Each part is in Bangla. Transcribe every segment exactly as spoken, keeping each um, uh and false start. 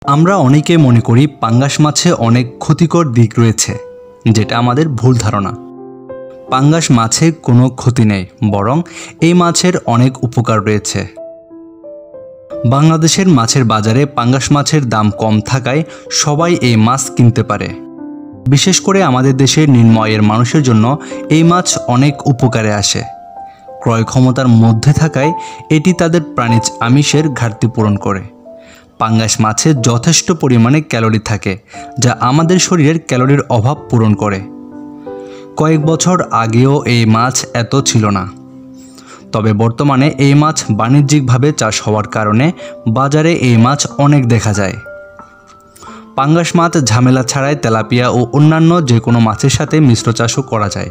আমরা অনেকে মনে করি পাঙ্গাস মাছে অনেক ক্ষতিকর দিক রয়েছে, যেটা আমাদের ভুল ধারণা। পাঙ্গাস মাছে কোনো ক্ষতি নেই, বরং এই মাছের অনেক উপকার রয়েছে। বাংলাদেশের মাছের বাজারে পাঙ্গাস মাছের দাম কম থাকায় সবাই এই মাছ কিনতে পারে। বিশেষ করে আমাদের দেশের নিম্ন আয়ের মানুষের জন্য এই মাছ অনেক উপকারে আসে। ক্রয় ক্ষমতার মধ্যে থাকায় এটি তাদের প্রাণীজ আমিষের ঘাটতি পূরণ করে। পাঙ্গাস মাছে যথেষ্ট পরিমাণে ক্যালোরি থাকে, যা আমাদের শরীরের ক্যালোরির অভাব পূরণ করে। কয়েক বছর আগেও এই মাছ এত ছিল না, তবে বর্তমানে এই মাছ বাণিজ্যিকভাবে চাষ হওয়ার কারণে বাজারে এই মাছ অনেক দেখা যায়। পাঙ্গাস মাছ ঝামেলা ছাড়াই তেলাপিয়া ও অন্যান্য যে কোনো মাছের সাথে মিশ্র চাষও করা যায়।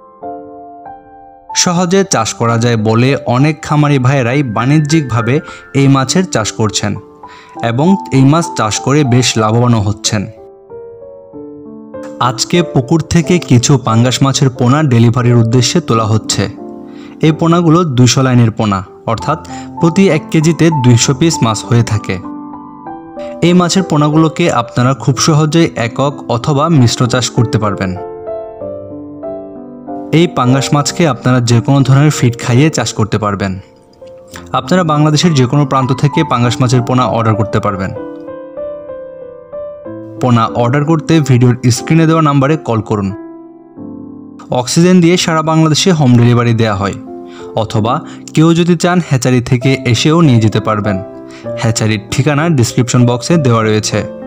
সহজে চাষ করা যায় বলে অনেক খামারি ভাইয়েরাই বাণিজ্যিকভাবে এই মাছের চাষ করছেন এবং এই মাছ চাষ করে বেশ লাভবানও হচ্ছেন। আজকে পুকুর থেকে কিছু পাঙ্গাস মাছের পোনা ডেলিভারির উদ্দেশ্যে তোলা হচ্ছে। এই পোনাগুলো দুইশো লাইনের পোনা, অর্থাৎ প্রতি এক কেজিতে দুইশো পিস মাছ হয়ে থাকে। এই মাছের পোনাগুলোকে আপনারা খুব সহজেই একক অথবা মিশ্র চাষ করতে পারবেন। এই পাঙ্গাস মাছকে আপনারা যে কোনো ধরনের ফিড খাইয়ে চাষ করতে পারবেন। আপনারা বাংলাদেশের যে কোনো প্রান্ত থেকে পাঙ্গাস মাছের পোনা অর্ডার করতে পারবেন। পোনা অর্ডার করতে ভিডিওর স্ক্রিনে দেওয়া নাম্বারে কল করুন। অক্সিজেন দিয়ে সারা বাংলাদেশে হোম ডেলিভারি দেওয়া হয়, অথবা কেউ যদি চান হ্যাচারি থেকে এসেও নিয়ে যেতে পারবেন। হ্যাচারির ঠিকানা ডিসক্রিপশন বক্সে দেওয়া রয়েছে।